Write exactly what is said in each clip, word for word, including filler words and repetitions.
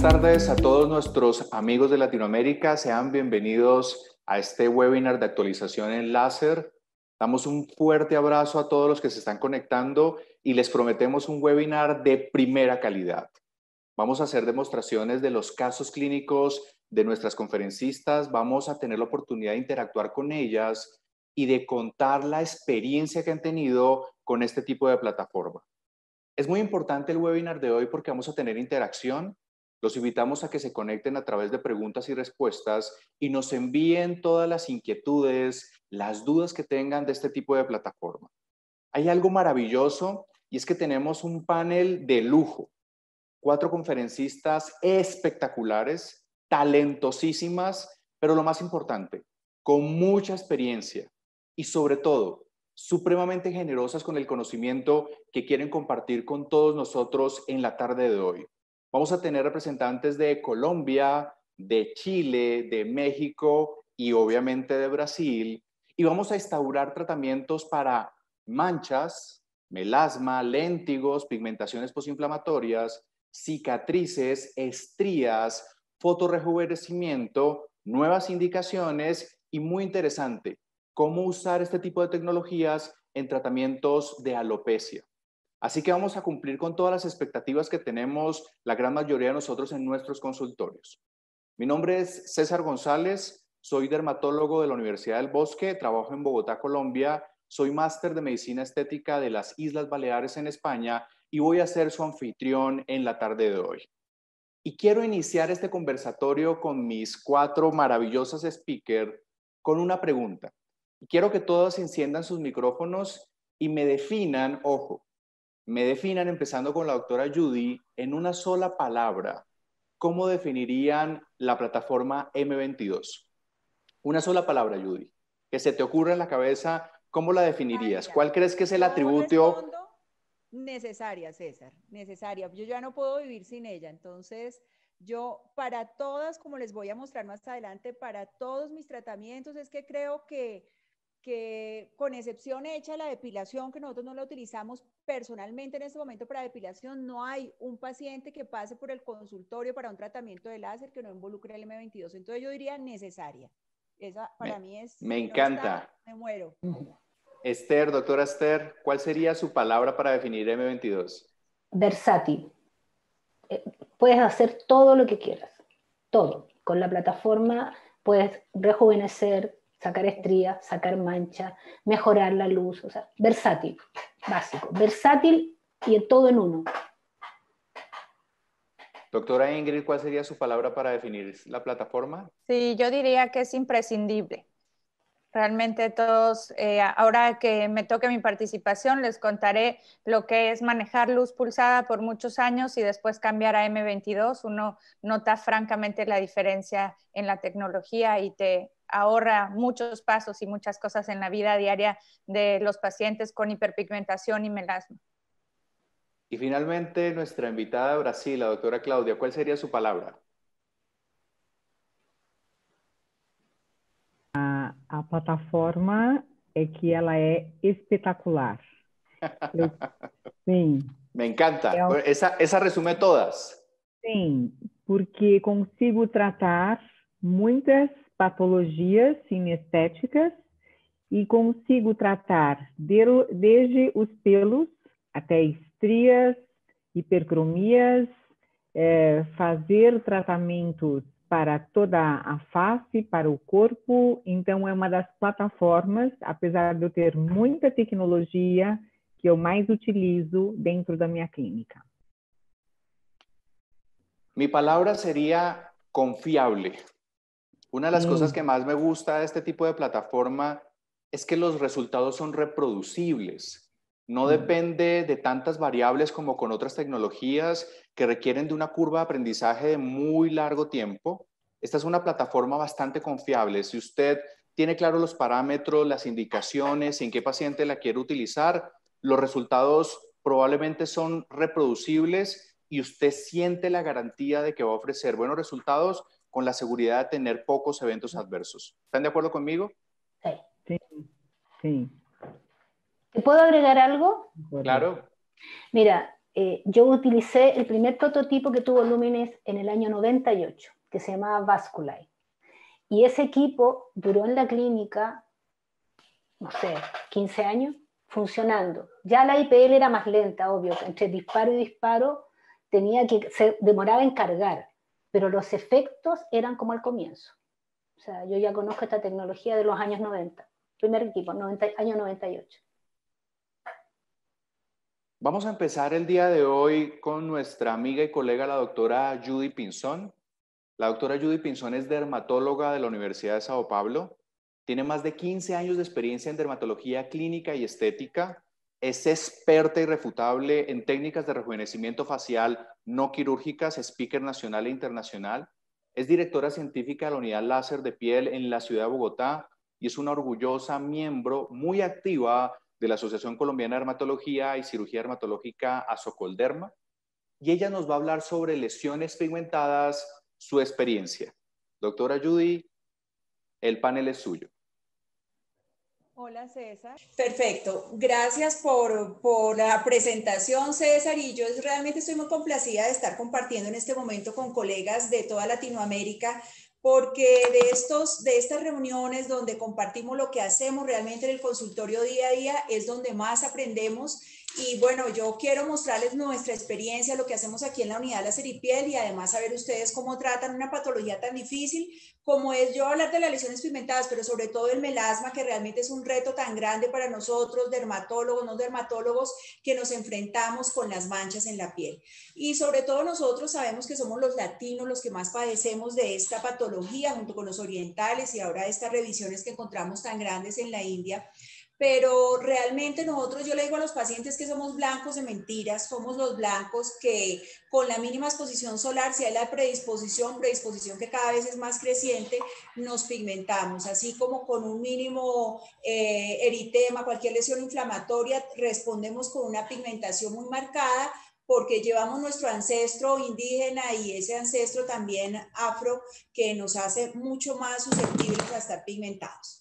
tardes a todos nuestros amigos de Latinoamérica. Sean bienvenidos a este webinar de actualización en láser. Damos un fuerte abrazo a todos los que se están conectando y les prometemos un webinar de primera calidad. Vamos a hacer demostraciones de los casos clínicos de nuestras conferencistas. Vamos a tener la oportunidad de interactuar con ellas y de contar la experiencia que han tenido con este tipo de plataforma. Es muy importante el webinar de hoy porque vamos a tener interacción. Los invitamos a que se conecten a través de preguntas y respuestas y nos envíen todas las inquietudes, las dudas que tengan de este tipo de plataforma. Hay algo maravilloso y es que tenemos un panel de lujo. Cuatro conferencistas espectaculares, talentosísimas, pero lo más importante, con mucha experiencia y sobre todo, supremamente generosas con el conocimiento que quieren compartir con todos nosotros en la tarde de hoy. Vamos a tener representantes de Colombia, de Chile, de México y obviamente de Brasil. Y vamos a instaurar tratamientos para manchas, melasma, léntigos, pigmentaciones posinflamatorias, cicatrices, estrías, fotorrejuvenecimiento, nuevas indicaciones y muy interesante, cómo usar este tipo de tecnologías en tratamientos de alopecia. Así que vamos a cumplir con todas las expectativas que tenemos la gran mayoría de nosotros en nuestros consultorios. Mi nombre es César González, soy dermatólogo de la Universidad del Bosque, trabajo en Bogotá, Colombia, soy máster de Medicina Estética de las Islas Baleares en España y voy a ser su anfitrión en la tarde de hoy. Y quiero iniciar este conversatorio con mis cuatro maravillosas speakers con una pregunta. Quiero que todos enciendan sus micrófonos y me definan, ojo, me definan empezando con la doctora Judy en una sola palabra. ¿Cómo definirían la plataforma eme veintidós? Una sola palabra, Judy. Que se te ocurra en la cabeza, ¿cómo la definirías? Necesaria. ¿Cuál crees que es el Yo atributo? respondo necesaria, César, necesaria. Yo ya no puedo vivir sin ella. Entonces, yo para todas, como les voy a mostrar más adelante, para todos mis tratamientos, es que creo que, que con excepción hecha la depilación, que nosotros no la utilizamos personalmente en este momento para depilación, no hay un paciente que pase por el consultorio para un tratamiento de láser que no involucre el eme veintidós. Entonces, yo diría necesaria. Esa para Me, mí es, me si no encanta. está, me muero. Esther, doctora Esther, ¿cuál sería su palabra para definir eme veintidós? Versátil. Eh, puedes hacer todo lo que quieras, todo. Con la plataforma puedes rejuvenecer, sacar estrías, sacar mancha, mejorar la luz, o sea, versátil, básico. Versátil y todo en uno. Doctora Ingrid, ¿cuál sería su palabra para definir la plataforma? Sí, yo diría que es imprescindible. Realmente todos, eh, ahora que me toque mi participación, les contaré lo que es manejar luz pulsada por muchos años y después cambiar a eme veintidós. Uno nota francamente la diferencia en la tecnología y te ahorra muchos pasos y muchas cosas en la vida diaria de los pacientes con hiperpigmentación y melasma. Y finalmente, nuestra invitada de Brasil, la doctora Cláudia, ¿cuál sería su palabra? A, a plataforma é que ela é espetacular. Eu, sim. Me encanta. É, esa, esa resume todas. Sim, porque consigo tratar muitas patologias sinestéticas e consigo tratar de, desde os pelos até estrias, hipercromias, é, fazer tratamentos para toda a face, para o corpo. Então, é uma das plataformas, apesar de eu ter muita tecnologia, que eu mais utilizo dentro da minha clínica. Mi palabra sería confiable. Una de las Sí. cosas que más me gusta de este tipo de plataforma es que los resultados son reproducibles. No Sí. depende de tantas variables como con otras tecnologías que requieren de una curva de aprendizaje de muy largo tiempo. Esta es una plataforma bastante confiable. Si usted tiene claro los parámetros, las indicaciones, en qué paciente la quiere utilizar, los resultados probablemente son reproducibles y usted siente la garantía de que va a ofrecer buenos resultados con la seguridad de tener pocos eventos adversos. ¿Están de acuerdo conmigo? Sí. Sí, sí. ¿Te puedo agregar algo? Claro. Mira, eh, yo utilicé el primer prototipo que tuvo Lumines en el año noventa y ocho, que se llamaba Vasculite. Y ese equipo duró en la clínica, no sé, quince años, funcionando. Ya la I P L era más lenta, obvio, entre disparo y disparo tenía que, se demoraba en cargar, pero los efectos eran como al comienzo. O sea, yo ya conozco esta tecnología de los años noventa. Primer equipo, noventa, año noventa y ocho. Vamos a empezar el día de hoy con nuestra amiga y colega, la doctora Judy Pinzón. La doctora Judy Pinzón es dermatóloga de la Universidad de Sao Paulo. Tiene más de quince años de experiencia en dermatología clínica y estética. Es experta irrefutable en técnicas de rejuvenecimiento facial no quirúrgicas, speaker nacional e internacional. Es directora científica de la unidad láser de piel en la ciudad de Bogotá y es una orgullosa miembro muy activa de la Asociación Colombiana de Dermatología y Cirugía Dermatológica Asocolderma. Y ella nos va a hablar sobre lesiones pigmentadas, su experiencia. Doctora Judy, el panel es suyo. Hola, César. Perfecto. Gracias por, por la presentación, César. Y yo realmente estoy muy complacida de estar compartiendo en este momento con colegas de toda Latinoamérica, porque de, estos, de estas reuniones donde compartimos lo que hacemos realmente en el consultorio día a día es donde más aprendemos. Y bueno, yo quiero mostrarles nuestra experiencia, lo que hacemos aquí en la unidad láser y piel, y además saber ustedes cómo tratan una patología tan difícil como es yo hablar de las lesiones pigmentadas, pero sobre todo el melasma, que realmente es un reto tan grande para nosotros, dermatólogos, no dermatólogos, que nos enfrentamos con las manchas en la piel. Y sobre todo nosotros sabemos que somos los latinos los que más padecemos de esta patología, junto con los orientales y ahora estas revisiones que encontramos tan grandes en la India. Pero realmente nosotros, yo le digo a los pacientes que somos blancos de mentiras, somos los blancos que con la mínima exposición solar, si hay la predisposición, predisposición que cada vez es más creciente, nos pigmentamos, así como con un mínimo eh, eritema, cualquier lesión inflamatoria, respondemos con una pigmentación muy marcada, porque llevamos nuestro ancestro indígena y ese ancestro también afro que nos hace mucho más susceptibles a estar pigmentados.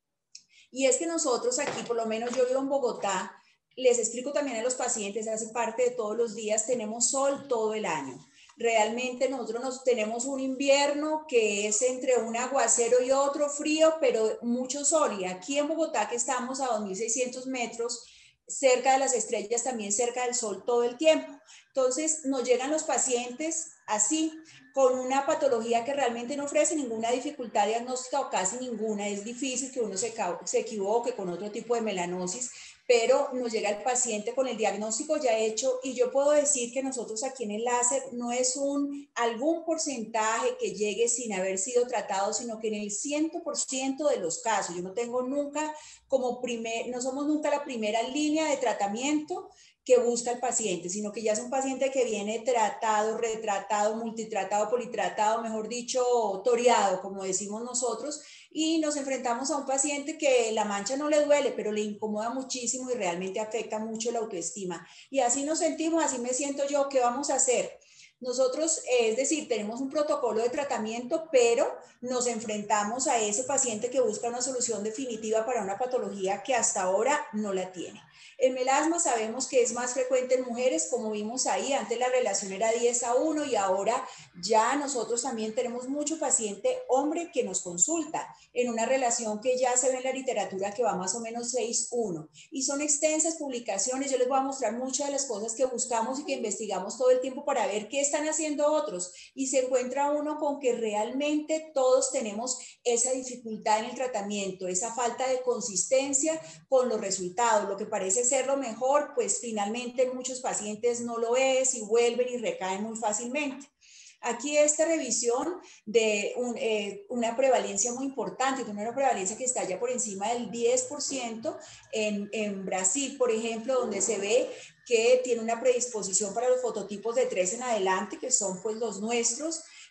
Y es que nosotros aquí, por lo menos yo vivo en Bogotá, les explico también a los pacientes, hace parte de todos los días, tenemos sol todo el año. Realmente nosotros nos, tenemos un invierno que es entre un aguacero y otro frío, pero mucho sol. Y aquí en Bogotá, que estamos a dos mil seiscientos metros, cerca de las estrellas, también cerca del sol todo el tiempo. Entonces nos llegan los pacientes así, con una patología que realmente no ofrece ninguna dificultad diagnóstica o casi ninguna. Es difícil que uno se, se equivoque con otro tipo de melanosis, pero nos llega el paciente con el diagnóstico ya hecho y yo puedo decir que nosotros aquí en el láser no es un algún porcentaje que llegue sin haber sido tratado, sino que en el cien por ciento de los casos, yo no tengo nunca como primer, no somos nunca la primera línea de tratamiento que busca el paciente, sino que ya es un paciente que viene tratado, retratado, multitratado, politratado, mejor dicho, toreado, como decimos nosotros, y nos enfrentamos a un paciente que la mancha no le duele, pero le incomoda muchísimo y realmente afecta mucho la autoestima. Y así nos sentimos, así me siento yo, ¿qué vamos a hacer? Nosotros, es decir, tenemos un protocolo de tratamiento, pero nos enfrentamos a ese paciente que busca una solución definitiva para una patología que hasta ahora no la tiene. El melasma sabemos que es más frecuente en mujeres, como vimos ahí, antes la relación era diez a uno y ahora ya nosotros también tenemos mucho paciente hombre que nos consulta en una relación que ya se ve en la literatura que va más o menos seis a uno. Y son extensas publicaciones, yo les voy a mostrar muchas de las cosas que buscamos y que investigamos todo el tiempo para ver qué están haciendo otros. Y se encuentra uno con que realmente todos tenemos esa dificultad en el tratamiento, esa falta de consistencia con los resultados. Lo que parece ser lo mejor, pues finalmente en muchos pacientes no lo es y vuelven y recaen muy fácilmente. Aquí esta revisión de un, eh, una prevalencia muy importante, de una prevalencia que está ya por encima del diez por ciento en, en Brasil, por ejemplo, donde se ve que tiene una predisposición para los fototipos de tres en adelante, que son pues los nuestros,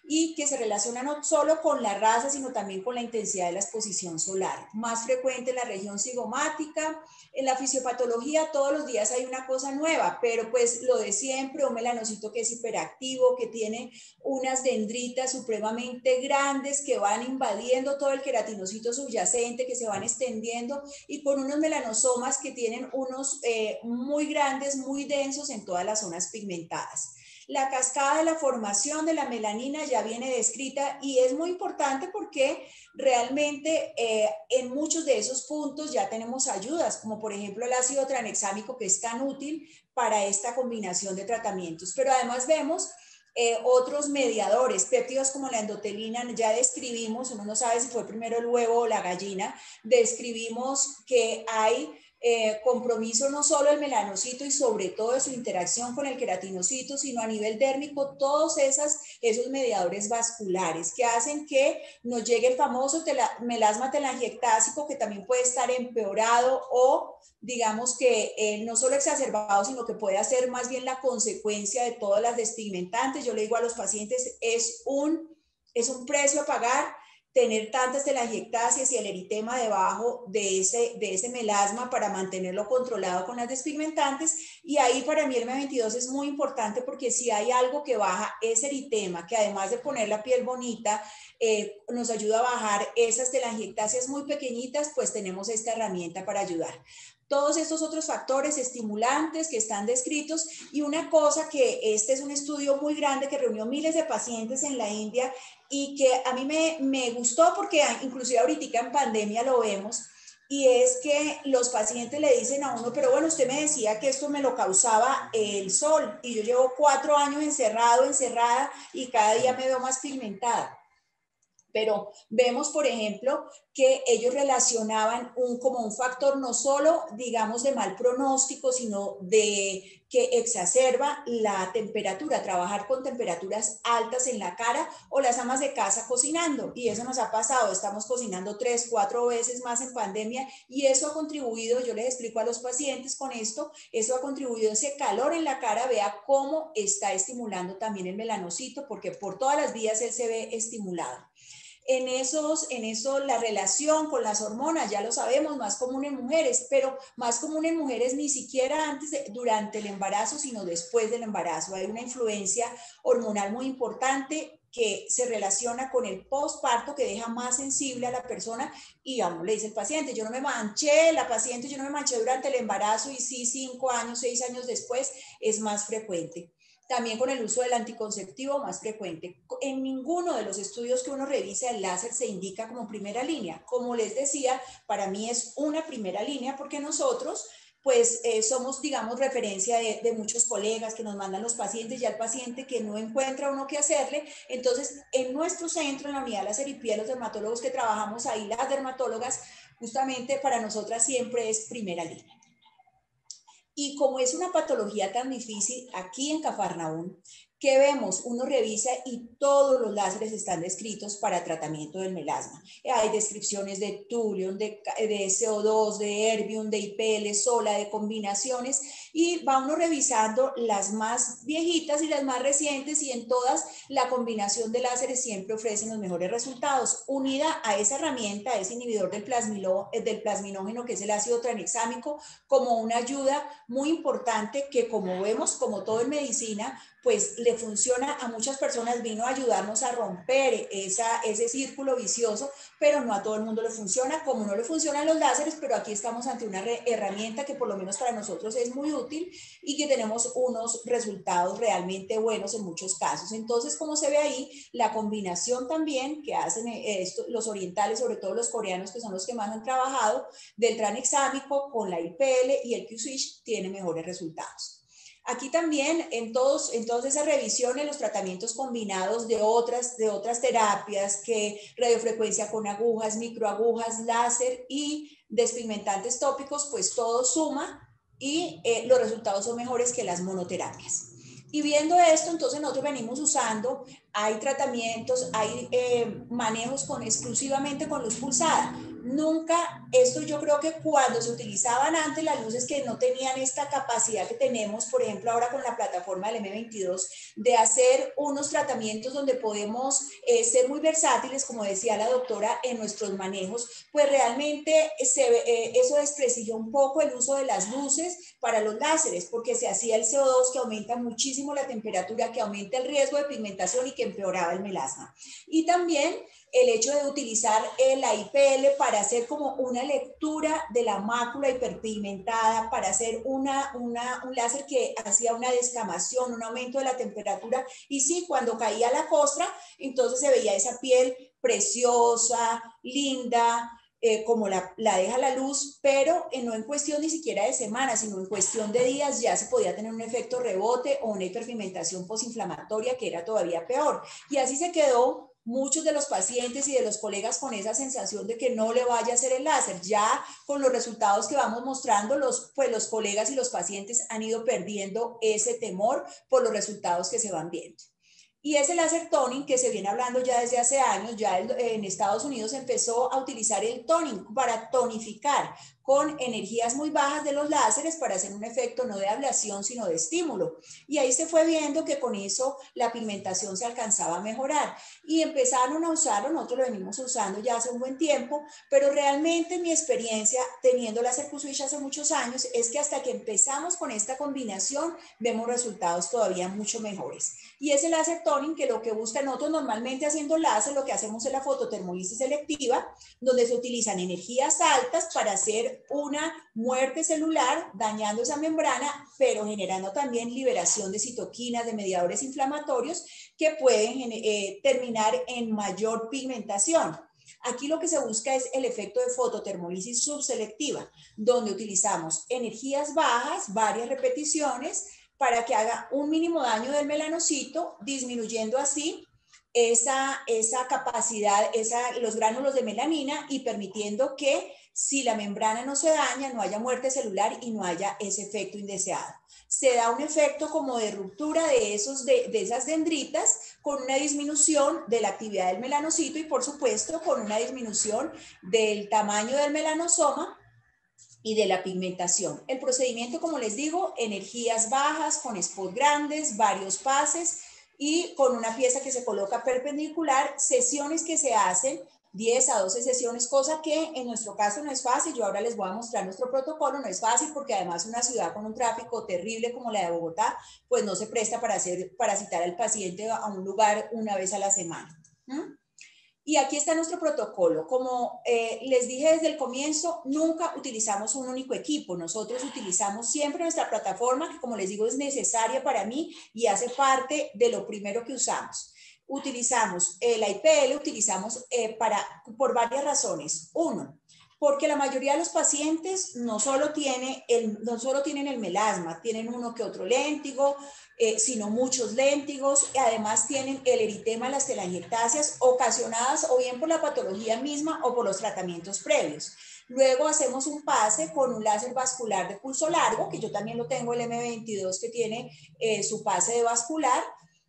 y que se relaciona no solo con la raza, sino también con la intensidad de la exposición solar. Más frecuente en la región cigomática. En la fisiopatología todos los días hay una cosa nueva, pero pues lo de siempre, un melanocito que es hiperactivo, que tiene unas dendritas supremamente grandes que van invadiendo todo el queratinocito subyacente, que se van extendiendo, y con unos melanosomas que tienen unos eh, muy grandes, muy densos en todas las zonas pigmentadas. La cascada de la formación de la melanina ya viene descrita y es muy importante porque realmente eh, en muchos de esos puntos ya tenemos ayudas, como por ejemplo el ácido tranexámico, que es tan útil para esta combinación de tratamientos. Pero además vemos eh, otros mediadores, péptidos como la endotelina, ya describimos, uno no sabe si fue primero el huevo o la gallina, describimos que hay Eh, compromiso no solo el melanocito y sobre todo de su interacción con el queratinocito, sino a nivel dérmico, todos esas, esos mediadores vasculares que hacen que nos llegue el famoso tela, melasma telangiectásico, que también puede estar empeorado o digamos que eh, no solo exacerbado, sino que puede ser más bien la consecuencia de todas las despigmentantes. Yo le digo a los pacientes, es un, es un precio a pagar tener tantas telangiectasias y el eritema debajo de ese, de ese melasma para mantenerlo controlado con las despigmentantes. Y ahí para mí el M veintidós es muy importante porque si hay algo que baja ese eritema, que además de poner la piel bonita, eh, nos ayuda a bajar esas telangiectasias muy pequeñitas, pues tenemos esta herramienta para ayudar. Todos estos otros factores estimulantes que están descritos, y una cosa que este es un estudio muy grande que reunió miles de pacientes en la India y que a mí me, me gustó porque inclusive ahorita en pandemia lo vemos, y es que los pacientes le dicen a uno, pero bueno, usted me decía que esto me lo causaba el sol y yo llevo cuatro años encerrado, encerrada y cada día me veo más pigmentada. Pero vemos, por ejemplo, que ellos relacionaban un, como un factor no solo, digamos, de mal pronóstico, sino de que exacerba la temperatura, trabajar con temperaturas altas en la cara, o las amas de casa cocinando. Y eso nos ha pasado, estamos cocinando tres, cuatro veces más en pandemia y eso ha contribuido, yo les explico a los pacientes con esto, eso ha contribuido ese calor en la cara, vea cómo está estimulando también el melanocito, porque por todas las vías él se ve estimulado. En, esos, en eso la relación con las hormonas, ya lo sabemos, más común en mujeres, pero más común en mujeres ni siquiera antes de, durante el embarazo, sino después del embarazo. Hay una influencia hormonal muy importante que se relaciona con el postparto, que deja más sensible a la persona, y a uno le dice el paciente, yo no me manché, la paciente, yo no me manché durante el embarazo, y sí, cinco años, seis años después es más frecuente. También con el uso del anticonceptivo más frecuente. En ninguno de los estudios que uno revisa el láser se indica como primera línea. Como les decía, para mí es una primera línea porque nosotros pues eh, somos, digamos, referencia de, de muchos colegas que nos mandan los pacientes, ya el paciente que no encuentra uno qué hacerle. Entonces, en nuestro centro, en la unidad láser y piel, los dermatólogos que trabajamos ahí, las dermatólogas, justamente para nosotras siempre es primera línea. Y como es una patología tan difícil, aquí en Cafarnaúm, ¿qué vemos? Uno revisa y todos los láseres están descritos para tratamiento del melasma. Hay descripciones de Thulium, de, de C O dos, de Erbium, de I P L, Sola, de combinaciones, y va uno revisando las más viejitas y las más recientes, y en todas la combinación de láseres siempre ofrecen los mejores resultados. Unida a esa herramienta, a ese inhibidor del, plasmilo, del plasminógeno, que es el ácido tranexámico, como una ayuda muy importante que, como vemos, como todo en medicina, pues le funciona a muchas personas, vino a ayudarnos a romper esa, ese círculo vicioso, pero no a todo el mundo le funciona, como no le funcionan los láseres, pero aquí estamos ante una herramienta que por lo menos para nosotros es muy útil y que tenemos unos resultados realmente buenos en muchos casos. Entonces, como se ve ahí, la combinación también que hacen esto, los orientales, sobre todo los coreanos, que son los que más han trabajado, del tranexámico con la I P L y el Q-Switch, tiene mejores resultados. Aquí también, en, todos, en todas esas revisiones, los tratamientos combinados de otras, de otras terapias, que radiofrecuencia con agujas, microagujas, láser y despigmentantes tópicos, pues todo suma y eh, los resultados son mejores que las monoterapias. Y viendo esto, entonces nosotros venimos usando, hay tratamientos, hay eh, manejos con, exclusivamente con luz pulsada. nunca, esto yo creo que cuando se utilizaban antes las luces que no tenían esta capacidad que tenemos, por ejemplo ahora con la plataforma del eme veintidós, de hacer unos tratamientos donde podemos eh, ser muy versátiles, como decía la doctora, en nuestros manejos, pues realmente se, eh, eso desprestigió un poco el uso de las luces para los láseres, porque se hacía el ce o dos que aumenta muchísimo la temperatura, que aumenta el riesgo de pigmentación y que empeoraba el melasma. Y también el hecho de utilizar la I P L para hacer como una lectura de la mácula hiperpigmentada, para hacer una, una, un láser que hacía una descamación, un aumento de la temperatura, y sí, cuando caía la costra, entonces se veía esa piel preciosa, linda, eh, como la, la deja la luz, pero eh, no en cuestión ni siquiera de semanas, sino en cuestión de días ya se podía tener un efecto rebote o una hiperpigmentación posinflamatoria que era todavía peor. Y así se quedó muchos de los pacientes y de los colegas con esa sensación de que no le vaya a hacer el láser. Ya con los resultados que vamos mostrando, los, pues los colegas y los pacientes han ido perdiendo ese temor por los resultados que se van viendo. Y ese láser toning que se viene hablando ya desde hace años, ya en Estados Unidos empezó a utilizar el toning para tonificar con energías muy bajas de los láseres para hacer un efecto no de ablación sino de estímulo. Y ahí se fue viendo que con eso la pigmentación se alcanzaba a mejorar. Y empezaron a usarlo, nosotros lo venimos usando ya hace un buen tiempo, pero realmente mi experiencia teniendo láser Q-Switch hace muchos años es que hasta que empezamos con esta combinación vemos resultados todavía mucho mejores. Y ese láser toning que lo que busca nosotros normalmente haciendo láser, lo que hacemos es la fototermolisis selectiva, donde se utilizan energías altas para hacer una muerte celular, dañando esa membrana, pero generando también liberación de citoquinas, de mediadores inflamatorios que pueden eh, terminar en mayor pigmentación. Aquí lo que se busca es el efecto de fototermolisis subselectiva, donde utilizamos energías bajas, varias repeticiones, para que haga un mínimo daño del melanocito, disminuyendo así esa, esa capacidad, esa, los gránulos de melanina y permitiendo que si la membrana no se daña, no haya muerte celular y no haya ese efecto indeseado. Se da un efecto como de ruptura de, esos, de, de esas dendritas con una disminución de la actividad del melanocito y por supuesto con una disminución del tamaño del melanosoma y de la pigmentación. El procedimiento, como les digo, energías bajas, con spots grandes, varios pases y con una pieza que se coloca perpendicular, sesiones que se hacen, diez a doce sesiones, cosa que en nuestro caso no es fácil. Yo ahora les voy a mostrar nuestro protocolo, no es fácil porque además una ciudad con un tráfico terrible como la de Bogotá, pues no se presta para, hacer, para citar al paciente a un lugar una vez a la semana. ¿Mm? Y aquí está nuestro protocolo. Como eh, les dije desde el comienzo, nunca utilizamos un único equipo. Nosotros utilizamos siempre nuestra plataforma, que como les digo es necesaria para mí y hace parte de lo primero que usamos. Utilizamos eh, la I P L, utilizamos eh, para, por varias razones. Uno, porque la mayoría de los pacientes no solo, tiene el, no solo tienen el melasma, tienen uno que otro léntigo, eh, sino muchos léntigos, y además tienen el eritema, las telangiectasias ocasionadas o bien por la patología misma o por los tratamientos previos. Luego hacemos un pase con un láser vascular de pulso largo, que yo también lo tengo, el eme veintidós, que tiene eh, su pase de vascular,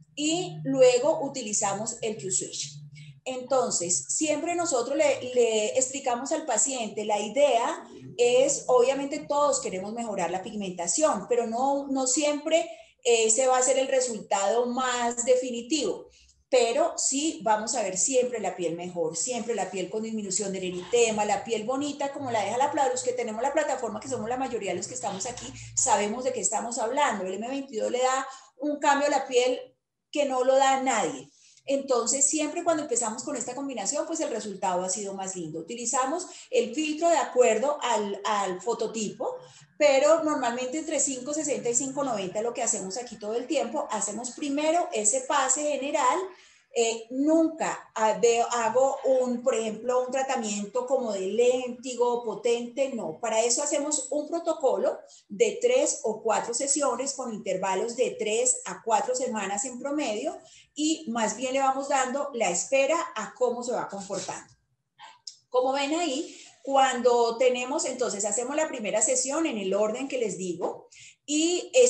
y luego utilizamos el Q-Switch. Entonces, siempre nosotros le, le explicamos al paciente, la idea es, obviamente todos queremos mejorar la pigmentación, pero no, no siempre ese va a ser el resultado más definitivo, pero sí vamos a ver siempre la piel mejor, siempre la piel con disminución del eritema, la piel bonita como la deja la Pladrus, que tenemos la plataforma, que somos la mayoría de los que estamos aquí, sabemos de qué estamos hablando. El eme veintidós le da un cambio a la piel que no lo da a nadie. Entonces, siempre cuando empezamos con esta combinación, pues el resultado ha sido más lindo. Utilizamos el filtro de acuerdo al, al fototipo, pero normalmente entre cinco sesenta y cinco noventa lo que hacemos aquí todo el tiempo. Hacemos primero ese pase general. Eh, nunca veo, hago un, por ejemplo, un tratamiento como de léntigo, potente, no. Para eso hacemos un protocolo de tres o cuatro sesiones con intervalos de tres a cuatro semanas en promedio y más bien le vamos dando la espera a cómo se va comportando. Como ven ahí, cuando tenemos, entonces hacemos la primera sesión en el orden que les digo y es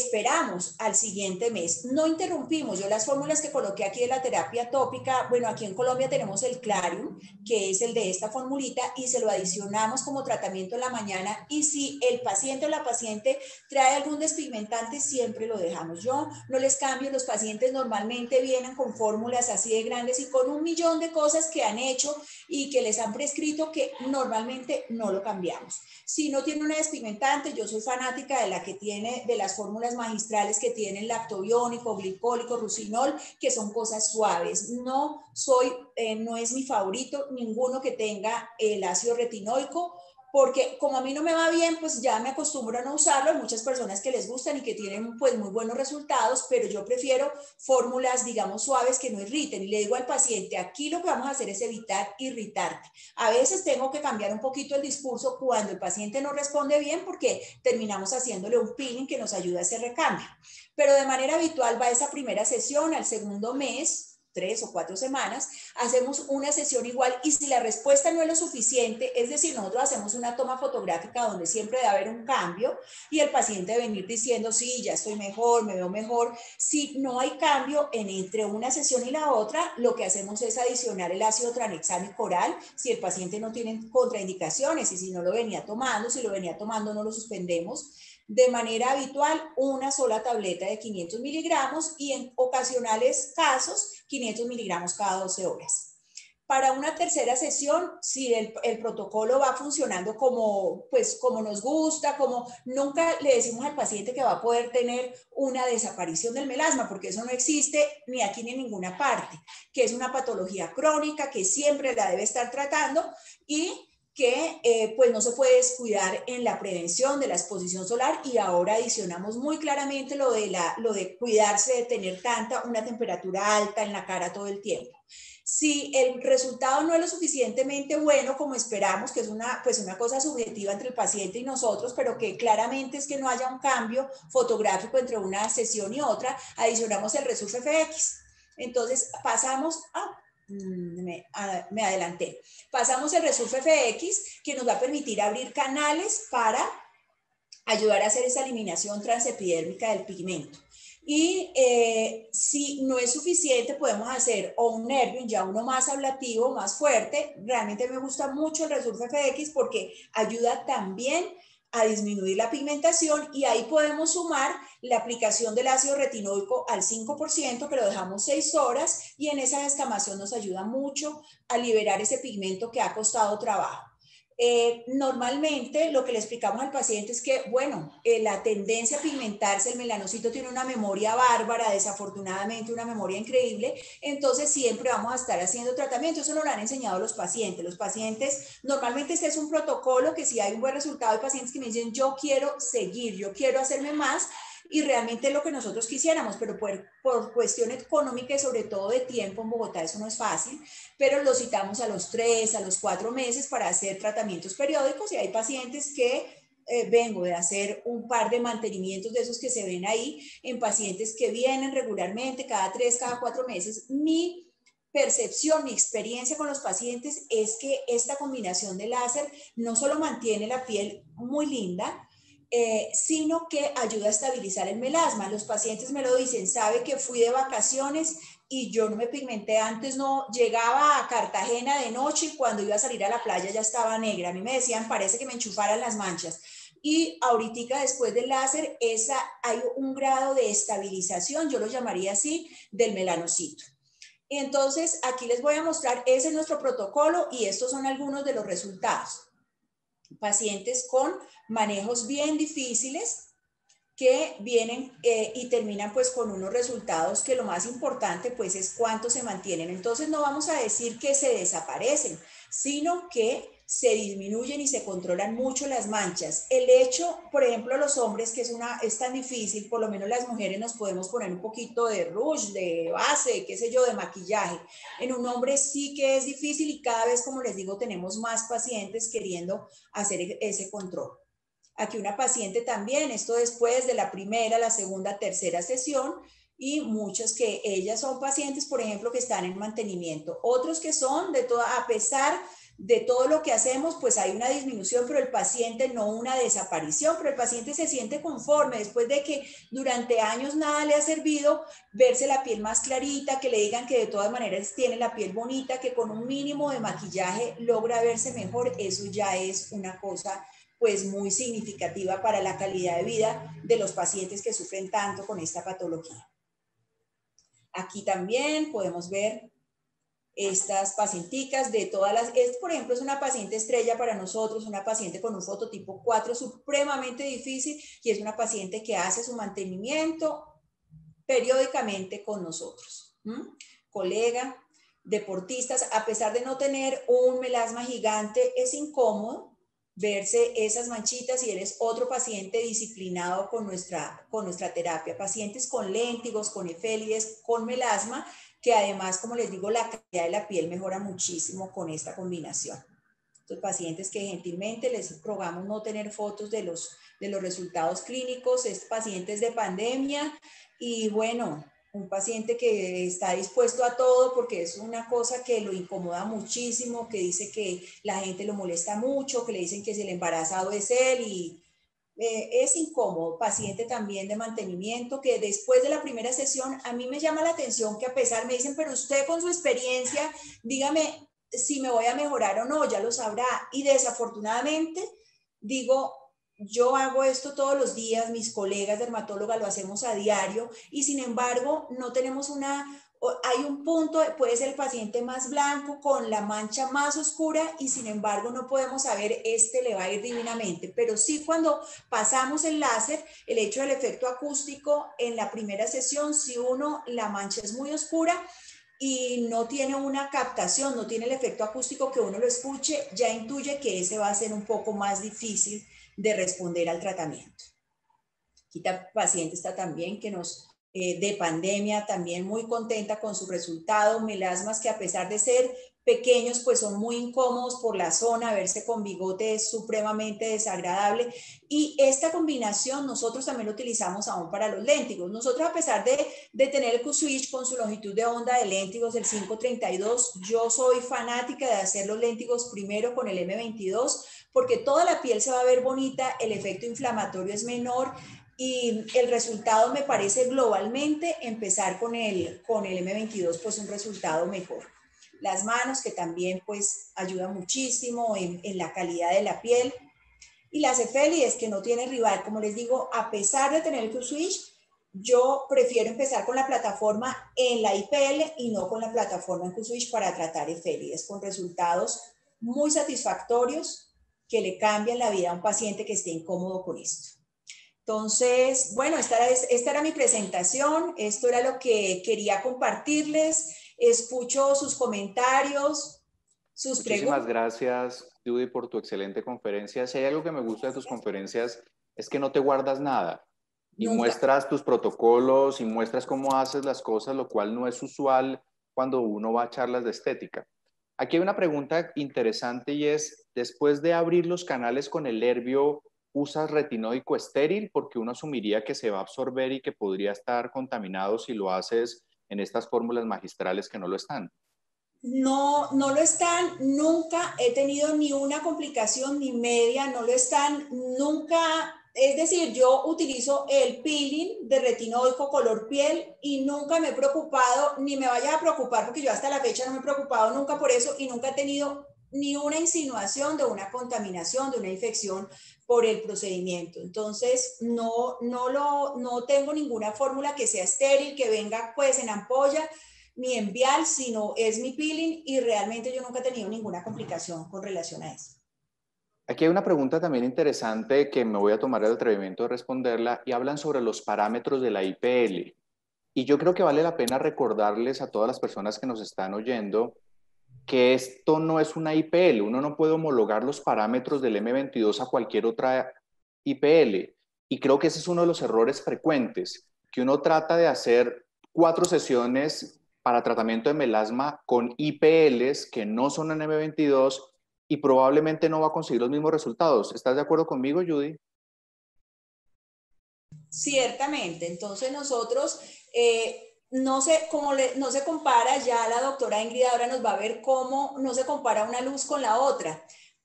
esperamos al siguiente mes. No interrumpimos. Yo las fórmulas que coloqué aquí de la terapia tópica, bueno, aquí en Colombia tenemos el Clarium, que es el de esta formulita, y se lo adicionamos como tratamiento en la mañana. Y si el paciente o la paciente trae algún despigmentante, siempre lo dejamos. Yo no les cambio. Los pacientes normalmente vienen con fórmulas así de grandes y con un millón de cosas que han hecho y que les han prescrito, que normalmente no lo cambiamos. Si no tiene una despigmentante, yo soy fanática de la que tiene, de las fórmulas magistrales que tienen lactobiónico, glicólico, rucinol, que son cosas suaves. No soy, eh, no es mi favorito ninguno que tenga el ácido retinoico, porque como a mí no me va bien, pues ya me acostumbro a no usarlo. Hay muchas personas que les gustan y que tienen pues muy buenos resultados, pero yo prefiero fórmulas, digamos, suaves que no irriten. Y le digo al paciente, aquí lo que vamos a hacer es evitar irritarte. A veces tengo que cambiar un poquito el discurso cuando el paciente no responde bien, porque terminamos haciéndole un peeling que nos ayuda a ese recambio. Pero de manera habitual va esa primera sesión, al segundo mes, tres o cuatro semanas, hacemos una sesión igual, y si la respuesta no es lo suficiente, es decir, nosotros hacemos una toma fotográfica donde siempre debe haber un cambio y el paciente debe venir diciendo, sí, ya estoy mejor, me veo mejor. Si no hay cambio en entre una sesión y la otra, lo que hacemos es adicionar el ácido tranexámico oral, si el paciente no tiene contraindicaciones y si no lo venía tomando, si lo venía tomando no lo suspendemos. De manera habitual, una sola tableta de quinientos miligramos y en ocasionales casos, quinientos miligramos cada doce horas. Para una tercera sesión, si el, el protocolo va funcionando como, pues, como nos gusta, como nunca le decimos al paciente que va a poder tener una desaparición del melasma, porque eso no existe ni aquí ni en ninguna parte, que es una patología crónica que siempre la debe estar tratando y que eh, pues no se puede descuidar en la prevención de la exposición solar, y ahora adicionamos muy claramente lo de, la, lo de cuidarse de tener tanta, una temperatura alta en la cara todo el tiempo. Si el resultado no es lo suficientemente bueno como esperamos, que es una, pues una cosa subjetiva entre el paciente y nosotros, pero que claramente es que no haya un cambio fotográfico entre una sesión y otra, adicionamos el Resurf F X. Entonces pasamos a... Me, me adelanté. Pasamos el Resurf F X, que nos va a permitir abrir canales para ayudar a hacer esa eliminación transepidérmica del pigmento. Y eh, si no es suficiente, podemos hacer o un Nervium, ya uno más ablativo, más fuerte. Realmente me gusta mucho el Resurf F X porque ayuda también a disminuir la pigmentación, y ahí podemos sumar la aplicación del ácido retinoico al cinco por ciento, que lo dejamos seis horas, y en esa descamación nos ayuda mucho a liberar ese pigmento que ha costado trabajo. Eh, normalmente lo que le explicamos al paciente es que, bueno, eh, la tendencia a pigmentarse, el melanocito tiene una memoria bárbara, desafortunadamente una memoria increíble, entonces siempre vamos a estar haciendo tratamiento. Eso nos lo han enseñado los pacientes. Los pacientes, normalmente este es un protocolo que si hay un buen resultado, hay pacientes que me dicen, yo quiero seguir, yo quiero hacerme más, y realmente es lo que nosotros quisiéramos, pero por, por cuestión económica y sobre todo de tiempo en Bogotá eso no es fácil, pero lo citamos a los tres, a los cuatro meses para hacer tratamientos periódicos, y hay pacientes que eh, vengo de hacer un par de mantenimientos de esos que se ven ahí en pacientes que vienen regularmente cada tres, cada cuatro meses. Mi percepción, mi experiencia con los pacientes es que esta combinación de láser no solo mantiene la piel muy linda, Eh, sino que ayuda a estabilizar el melasma. Los pacientes me lo dicen, sabe que fui de vacaciones y yo no me pigmenté antes, no, llegaba a Cartagena de noche y cuando iba a salir a la playa ya estaba negra. A mí me decían, parece que me enchufaran las manchas. Y ahorita después del láser esa, hay un grado de estabilización, yo lo llamaría así, del melanocito. Entonces aquí les voy a mostrar, ese es nuestro protocolo y estos son algunos de los resultados. Pacientes con manejos bien difíciles que vienen eh, y terminan pues con unos resultados que lo más importante pues es cuánto se mantienen. Entonces no vamos a decir que se desaparecen, sino que se disminuyen y se controlan mucho las manchas. El hecho, por ejemplo, los hombres, que es, una, es tan difícil, por lo menos las mujeres nos podemos poner un poquito de rouge, de base, qué sé yo, de maquillaje. En un hombre sí que es difícil y cada vez, como les digo, tenemos más pacientes queriendo hacer ese control. Aquí una paciente también, esto después de la primera, la segunda, tercera sesión, y muchos que ellas son pacientes, por ejemplo, que están en mantenimiento. Otros que son, de toda, a pesar de todo lo que hacemos, pues hay una disminución, pero el paciente no una desaparición, pero el paciente se siente conforme después de que durante años nada le ha servido, verse la piel más clarita, que le digan que de todas maneras tiene la piel bonita, que con un mínimo de maquillaje logra verse mejor. Eso ya es una cosa pues muy significativa para la calidad de vida de los pacientes que sufren tanto con esta patología. Aquí también podemos ver estas pacienticas de todas las, este por ejemplo es una paciente estrella para nosotros, una paciente con un fototipo cuatro supremamente difícil, y es una paciente que hace su mantenimiento periódicamente con nosotros. ¿Mm? Colega, deportistas, a pesar de no tener un melasma gigante, es incómodo verse esas manchitas, y eres otro paciente disciplinado con nuestra, con nuestra terapia. Pacientes con léntigos, con efélides, con melasma, que además, como les digo, la calidad de la piel mejora muchísimo con esta combinación. Estos pacientes que gentilmente les rogamos no tener fotos de los, de los resultados clínicos, es pacientes de pandemia, y bueno, un paciente que está dispuesto a todo porque es una cosa que lo incomoda muchísimo, que dice que la gente lo molesta mucho, que le dicen que es el embarazado es él, y eh, es incómodo. Paciente también de mantenimiento, que después de la primera sesión a mí me llama la atención que a pesar, me dicen, pero usted con su experiencia, dígame si me voy a mejorar o no, ya lo sabrá. Y desafortunadamente digo, yo hago esto todos los días, mis colegas dermatólogas lo hacemos a diario, y sin embargo no tenemos una, hay un punto, puede ser el paciente más blanco con la mancha más oscura, y sin embargo no podemos saber, este le va a ir divinamente. Pero sí, cuando pasamos el láser, el hecho del efecto acústico en la primera sesión, si uno, la mancha es muy oscura y no tiene una captación, no tiene el efecto acústico que uno lo escuche, ya intuye que ese va a ser un poco más difícil de responder al tratamiento. Aquí la paciente está también que nos, eh, de pandemia, también muy contenta con su resultado, melasmas que a pesar de ser pequeños, pues son muy incómodos por la zona, verse con bigote es supremamente desagradable, y esta combinación nosotros también lo utilizamos aún para los léntigos. Nosotros, a pesar de, de tener el Q-Switch con su longitud de onda de léntigos del cinco treinta y dos, yo soy fanática de hacer los léntigos primero con el eme veintidós, porque toda la piel se va a ver bonita, el efecto inflamatorio es menor, y el resultado me parece globalmente empezar con el, con el eme veintidós, pues un resultado mejor. Las manos, que también pues ayudan muchísimo en, en la calidad de la piel, y las efélides, que no tiene rival. Como les digo, a pesar de tener el Q-Switch, yo prefiero empezar con la plataforma en la I P L y no con la plataforma en Q-Switch para tratar efélides, con resultados muy satisfactorios que le cambian la vida a un paciente que esté incómodo con esto. Entonces, bueno, esta era, esta era mi presentación, esto era lo que quería compartirles. Escucho sus comentarios, sus Muchísimas preguntas. gracias, Judy, por tu excelente conferencia. Si hay algo que me gusta de tus conferencias, es que no te guardas nada y Nunca. muestras tus protocolos y muestras cómo haces las cosas, lo cual no es usual cuando uno va a charlas de estética. Aquí hay una pregunta interesante, y es, después de abrir los canales con el Erbio, ¿usas retinóico estéril? Porque uno asumiría que se va a absorber y que podría estar contaminado si lo haces en estas fórmulas magistrales que no lo están. No, no lo están, nunca he tenido ni una complicación ni media, no lo están, nunca, es decir, yo utilizo el peeling de retinoico color piel y nunca me he preocupado, ni me vaya a preocupar, porque yo hasta la fecha no me he preocupado nunca por eso, y nunca he tenido ni una insinuación de una contaminación, de una infección por el procedimiento. Entonces, no, no, lo, no tengo ninguna fórmula que sea estéril, que venga pues en ampolla, ni en vial, sino es mi peeling, y realmente yo nunca he tenido ninguna complicación con relación a eso. Aquí hay una pregunta también interesante que me voy a tomar el atrevimiento de responderla, y hablan sobre los parámetros de la I P L. Y yo creo que vale la pena recordarles a todas las personas que nos están oyendo que esto no es una I P L. Uno no puede homologar los parámetros del eme veintidós a cualquier otra I P L. Y creo que ese es uno de los errores frecuentes, que uno trata de hacer cuatro sesiones para tratamiento de melasma con I P Ls que no son en eme veintidós y probablemente no va a conseguir los mismos resultados. ¿Estás de acuerdo conmigo, Judy? Ciertamente. Entonces nosotros, eh, no se, como le, no se compara, ya la doctora Ingrid ahora nos va a ver cómo no se compara una luz con la otra.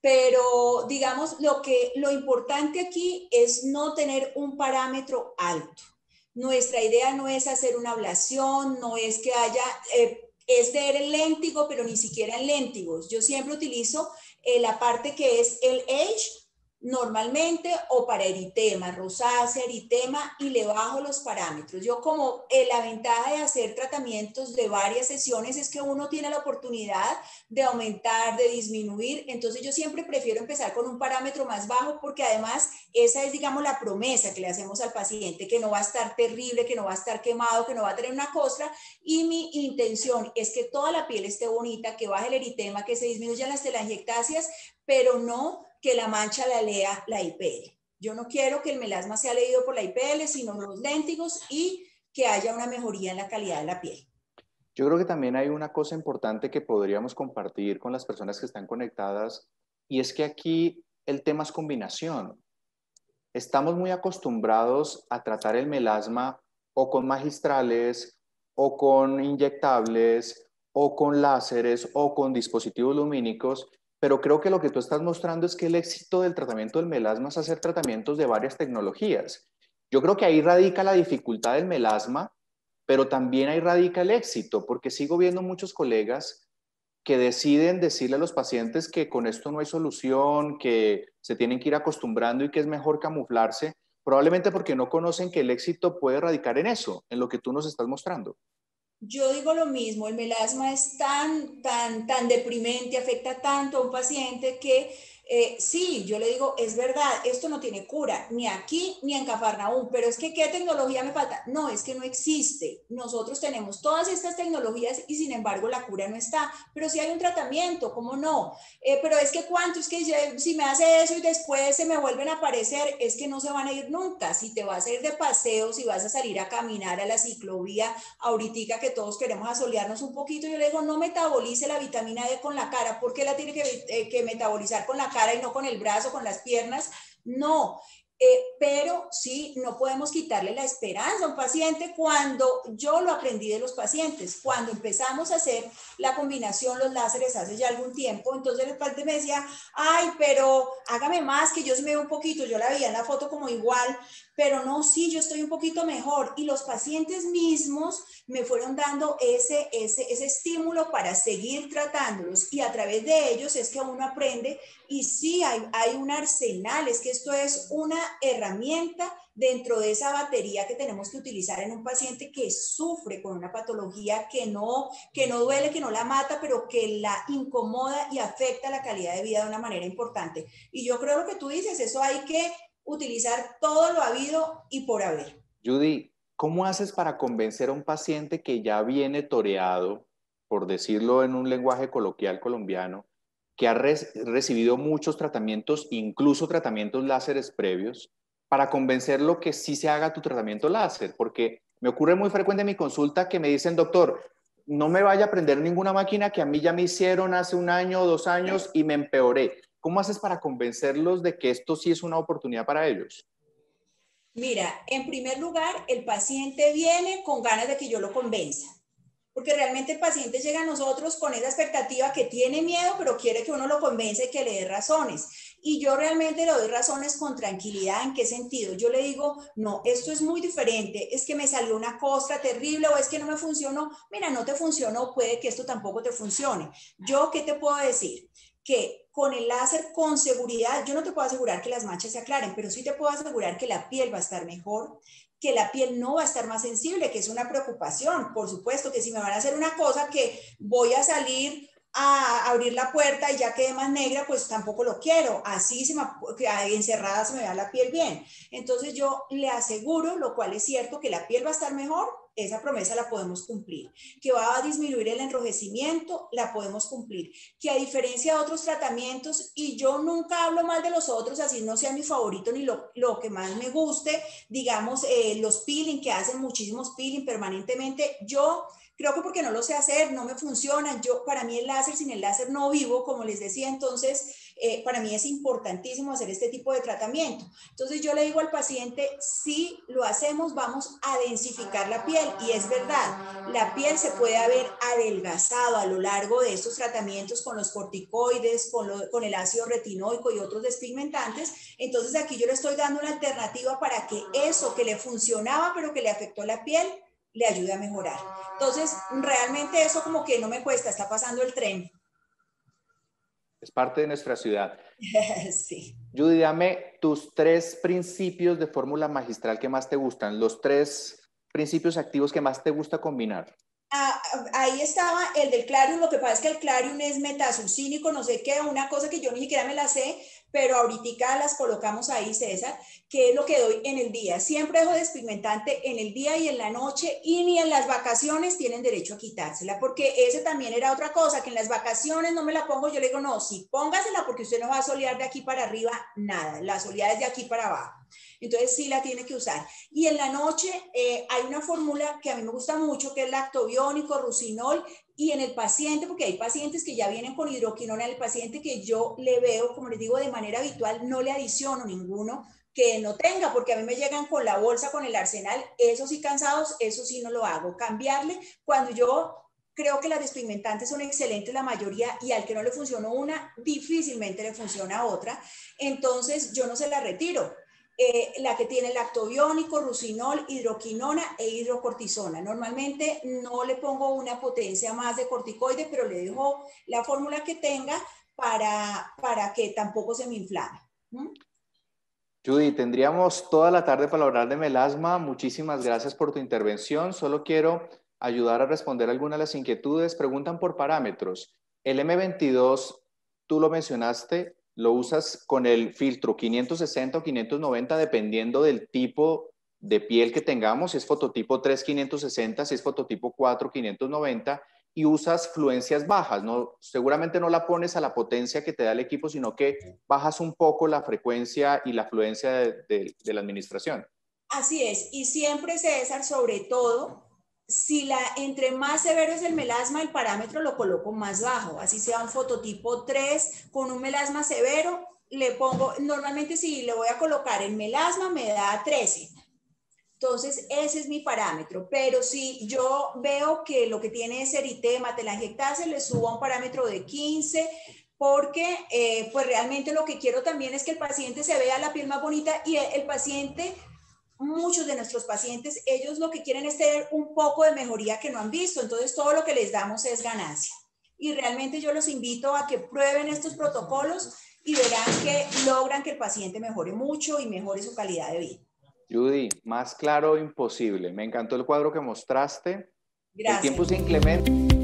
Pero digamos, lo, que, lo importante aquí es no tener un parámetro alto. Nuestra idea no es hacer una ablación, no es que haya, eh, es ver el léntigo, pero ni siquiera en léntigos. Yo siempre utilizo eh, la parte que es el age, normalmente, o para eritema, rosácea, eritema, y le bajo los parámetros. Yo como eh, la ventaja de hacer tratamientos de varias sesiones es que uno tiene la oportunidad de aumentar, de disminuir, entonces yo siempre prefiero empezar con un parámetro más bajo porque además esa es, digamos, la promesa que le hacemos al paciente, que no va a estar terrible, que no va a estar quemado, que no va a tener una costra, y mi intención es que toda la piel esté bonita, que baje el eritema, que se disminuyan las telangiectasias, pero no que la mancha la lea la I P L. Yo no quiero que el melasma sea leído por la I P L, sino los léntigos, y que haya una mejoría en la calidad de la piel. Yo creo que también hay una cosa importante que podríamos compartir con las personas que están conectadas, y es que aquí el tema es combinación. Estamos muy acostumbrados a tratar el melasma o con magistrales, o con inyectables, o con láseres, o con dispositivos lumínicos, pero creo que lo que tú estás mostrando es que el éxito del tratamiento del melasma es hacer tratamientos de varias tecnologías. Yo creo que ahí radica la dificultad del melasma, pero también ahí radica el éxito, porque sigo viendo muchos colegas que deciden decirle a los pacientes que con esto no hay solución, que se tienen que ir acostumbrando y que es mejor camuflarse, probablemente porque no conocen que el éxito puede radicar en eso, en lo que tú nos estás mostrando. Yo digo lo mismo, el melasma es tan, tan, tan deprimente, afecta tanto a un paciente que eh, sí, yo le digo, es verdad, esto no tiene cura, ni aquí ni en Cafarnaúm, pero es que ¿qué tecnología me falta? No, es que no existe. Nosotros tenemos todas estas tecnologías y sin embargo la cura no está, pero sí hay un tratamiento, ¿cómo no? Eh, pero es que cuánto, es que ya, si me hace eso y después se me vuelven a aparecer, es que no se van a ir nunca. Si te vas a ir de paseo, si vas a salir a caminar a la ciclovía, ahorita que todos queremos asolearnos un poquito, yo le digo, no metabolice la vitamina D con la cara. ¿Por qué la tiene que, eh, que metabolizar con la cara y no con el brazo, con las piernas? No. Eh, pero sí, no podemos quitarle la esperanza a un paciente cuando yo lo aprendí de los pacientes. Cuando empezamos a hacer la combinación, los láseres hace ya algún tiempo, entonces el paciente me decía, ay, pero hágame más, que yo sí me veo un poquito, yo la veía en la foto como igual, pero no, sí, yo estoy un poquito mejor. Y los pacientes mismos me fueron dando ese, ese, ese estímulo para seguir tratándolos, y a través de ellos es que uno aprende. Y sí, hay, hay un arsenal, es que esto es una herramienta dentro de esa batería que tenemos que utilizar en un paciente que sufre con una patología que no, que no duele, que no la mata, pero que la incomoda y afecta la calidad de vida de una manera importante. Y yo creo lo que tú dices, eso hay que utilizar todo lo habido y por haber. Judy, ¿cómo haces para convencer a un paciente que ya viene toreado, por decirlo en un lenguaje coloquial colombiano, que ha re recibido muchos tratamientos, incluso tratamientos láseres previos, para convencerlo que sí se haga tu tratamiento láser? Porque me ocurre muy frecuente en mi consulta que me dicen, doctor, no me vaya a prender ninguna máquina que a mí ya me hicieron hace un año o dos años y me empeoré. ¿Cómo haces para convencerlos de que esto sí es una oportunidad para ellos? Mira, en primer lugar, el paciente viene con ganas de que yo lo convenza, porque realmente el paciente llega a nosotros con esa expectativa que tiene miedo, pero quiere que uno lo convence y que le dé razones. Y yo realmente le doy razones con tranquilidad. ¿En qué sentido? Yo le digo, no, esto es muy diferente, es que me salió una costra terrible o es que no me funcionó. Mira, no te funcionó, puede que esto tampoco te funcione. ¿Yo qué te puedo decir? Que con el láser, con seguridad, yo no te puedo asegurar que las manchas se aclaren, pero sí te puedo asegurar que la piel va a estar mejor, que la piel no va a estar más sensible, que es una preocupación. Por supuesto que si me van a hacer una cosa que voy a salir a abrir la puerta y ya quede más negra, pues tampoco lo quiero. Así se me, encerrada se me vea la piel bien. Entonces yo le aseguro, lo cual es cierto, que la piel va a estar mejor. Esa promesa la podemos cumplir. Que va a disminuir el enrojecimiento, la podemos cumplir. Que a diferencia de otros tratamientos, y yo nunca hablo mal de los otros, así no sea mi favorito ni lo, lo que más me guste, digamos, eh, los peeling, que hacen muchísimos peeling permanentemente, yo creo que porque no lo sé hacer, no me funcionan. Yo, para mí el láser, sin el láser no vivo, como les decía. Entonces, eh, para mí es importantísimo hacer este tipo de tratamiento. Entonces yo le digo al paciente, si lo hacemos, vamos a densificar la piel, piel. Y es verdad, la piel se puede haber adelgazado a lo largo de estos tratamientos con los corticoides, con, lo, con el ácido retinoico y otros despigmentantes. Entonces aquí yo le estoy dando una alternativa para que eso que le funcionaba pero que le afectó la piel, le ayude a mejorar. Entonces, realmente eso como que no me cuesta, está pasando el tren. Es parte de nuestra ciudad. Sí. Judy, dame tus tres principios de fórmula magistral que más te gustan, los tres principios activos que más te gusta combinar. Ah, ahí estaba el del Clarium. Lo que pasa es que el Clarium es metasuccínico, no sé qué, una cosa que yo ni siquiera me la sé, pero ahorita las colocamos ahí, César, que es lo que doy en el día. Siempre dejo despigmentante en el día y en la noche, y ni en las vacaciones tienen derecho a quitársela, porque ese también era otra cosa, que en las vacaciones no me la pongo. Yo le digo, no, sí, póngasela porque usted no va a solear de aquí para arriba nada, la soleada es de aquí para abajo. Entonces sí la tiene que usar. Y en la noche eh, hay una fórmula que a mí me gusta mucho, que es lactobiónico, rucinol, y en el paciente, porque hay pacientes que ya vienen con hidroquinona, el paciente que yo le veo, como les digo, de manera habitual, no le adiciono ninguno que no tenga, porque a mí me llegan con la bolsa, con el arsenal, eso sí cansados, eso sí no lo hago. Cambiarle cuando yo creo que las despigmentantes son excelentes la mayoría, y al que no le funcionó una, difícilmente le funciona otra, entonces yo no se la retiro. Eh, la que tiene lactobiónico, rucinol, hidroquinona e hidrocortisona. Normalmente no le pongo una potencia más de corticoide, pero le dejo la fórmula que tenga para, para que tampoco se me inflame. ¿Mm? Judy, tendríamos toda la tarde para hablar de melasma. Muchísimas gracias por tu intervención. Solo quiero ayudar a responder algunas de las inquietudes. Preguntan por parámetros. El eme veintidós, tú lo mencionaste, lo usas con el filtro quinientos sesenta o quinientos noventa dependiendo del tipo de piel que tengamos, si es fototipo tres, quinientos sesenta, si es fototipo cuatro, quinientos noventa, y usas fluencias bajas, ¿no? Seguramente no la pones a la potencia que te da el equipo, sino que bajas un poco la frecuencia y la fluencia de, de, de la administración. Así es, y siempre, César, sobre todo, si la, entre más severo es el melasma, el parámetro lo coloco más bajo, así sea un fototipo tres con un melasma severo, le pongo, normalmente si le voy a colocar el melasma me da trece, entonces ese es mi parámetro, pero si yo veo que lo que tiene es eritema, telangiectasia, le subo a un parámetro de quince, porque eh, pues realmente lo que quiero también es que el paciente se vea la piel más bonita, y el, el paciente... Muchos de nuestros pacientes, ellos lo que quieren es tener un poco de mejoría que no han visto, entonces todo lo que les damos es ganancia. Y realmente yo los invito a que prueben estos protocolos y verán que logran que el paciente mejore mucho y mejore su calidad de vida. Judy, más claro imposible. Me encantó el cuadro que mostraste. Gracias. El tiempo se incrementa.